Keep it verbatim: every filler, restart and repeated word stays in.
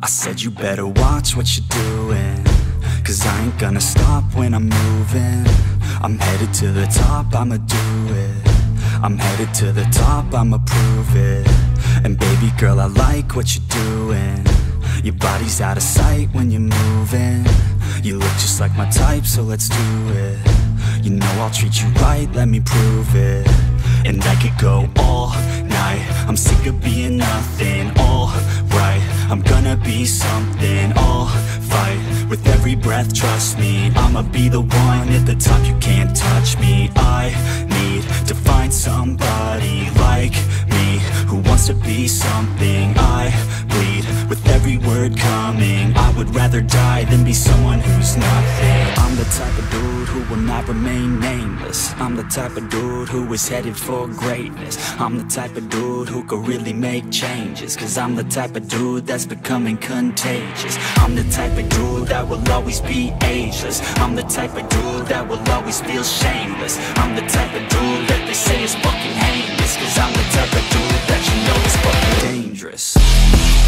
I said you better watch what you're doing, cause I ain't gonna stop when I'm moving. I'm headed to the top, I'ma do it. I'm headed to the top, I'ma prove it. And baby girl, I like what you're doing. Your body's out of sight when you're moving. You look just like my type, so let's do it. You know I'll treat you right, let me prove it. And I could go all night, I'm sick of being nothing. All right, I'm gonna be something. I'll fight with every breath, trust me. I'ma be the one at the top, you can't touch me. I need to find somebody like me, who wants to be something. I bleed with every word coming. I would rather die than be someone who's nothing. I'm the type of dude who will not remain nameless. I'm the type of dude who is headed for greatness. I'm the type of dude who could really make changes, cause I'm the type of dude that's becoming contagious. I'm the type of dude that will always be ageless. I'm the type of dude that will always feel shameless. I'm the type of dude that they say is fucking heinous, cause I'm the type of dude that you know is fucking dangerous.